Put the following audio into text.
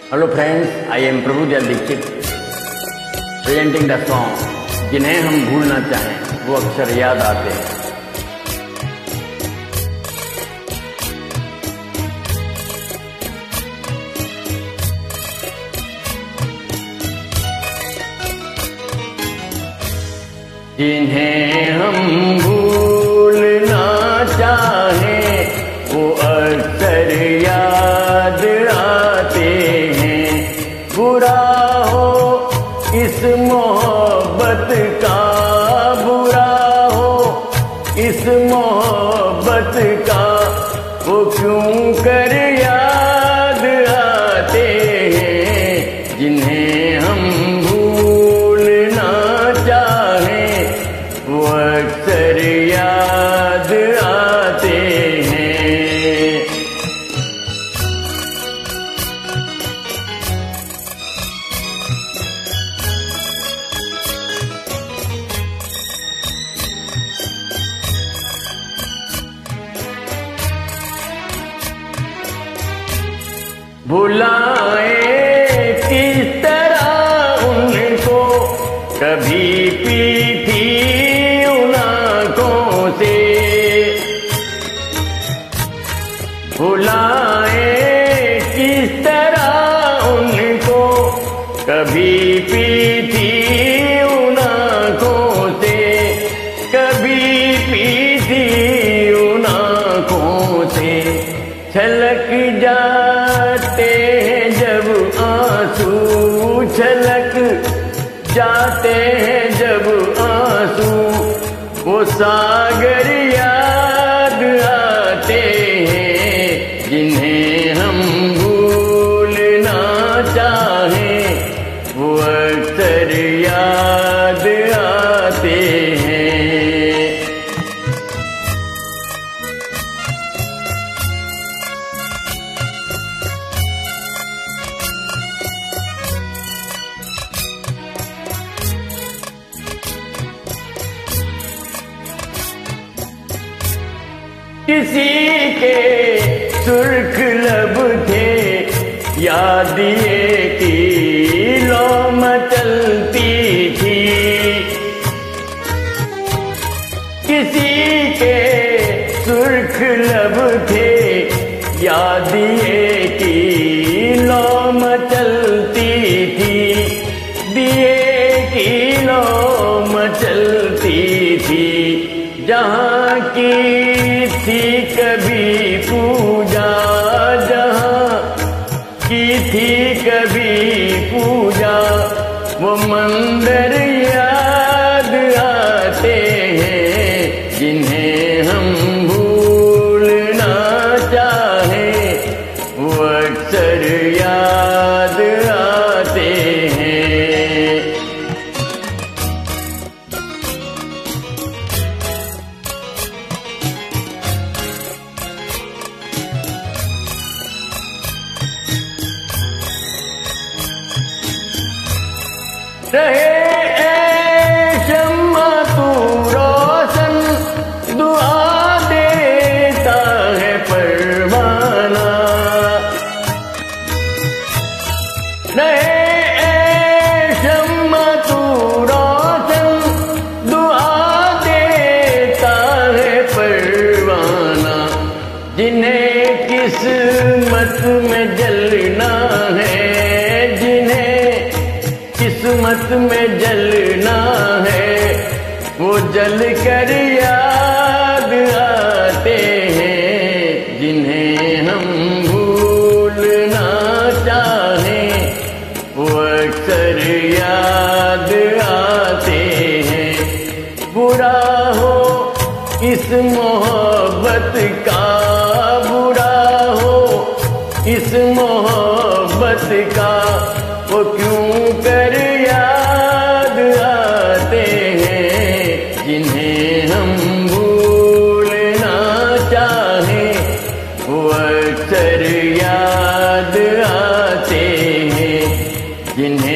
Hello friends, I am Prabhudayal Dixit presenting the song जिन्हें हम भूलना चाहें वो अक्सर याद आते हैं। जिन्हें हम भूलना चाहें वो अक्सर याद आते हैं। बुरा हो इस मोहब्बत का, बुरा हो इस मोहब्बत का, वो क्यों कर याद आते हैं। जिन्हें हम भूलना चाहें वो अक्सर याद आते हैं। भुलाए किस तरह उनको, कभी पीठी उन आँखों से। भुलाए किस तरह उनको, कभी पीठी उन आँखों से, कभी पीठी उन आँखों से। छलक जाते हैं जब आंसू, छलक जाते हैं जब आंसू, वो सागर याद आते हैं। जिन्हें हम भूलना चाहें वो अक्सर याद आते हैं। किसी के सुर्ख लब थे, याद ये की लो मचलती थी। किसी के सुर्ख लब थे, याद ये की लो मचलती थी। दिए की लो मचलती थी, जहाँ की थी कभी पूजा, जहाँ की थी कभी पूजा, वो मंदिर याद आते हैं। जिन्हें हम भूलना चाहें वो अक्सर याद आते हैं। रहे ऐ शम्मा तू रोशन, दुआ देता है परवाना। रहे ऐ शम्मा तू रोशन, दुआ देता है परवाना। जिन्हें किस्मत में जलना है, जिन्हें किस्मत में जलना है, वो जल कर याद आते हैं। जिन्हें हम भूलना चाहें वो अक्सर याद आते हैं। बुरा हो इस मोहब्बत का, बुरा हो इस मोहब्बत का, वो क्यों कर याद आते हैं। जिन्हें हम भूलना चाहें वो अक्सर याद आते हैं। जिन्हें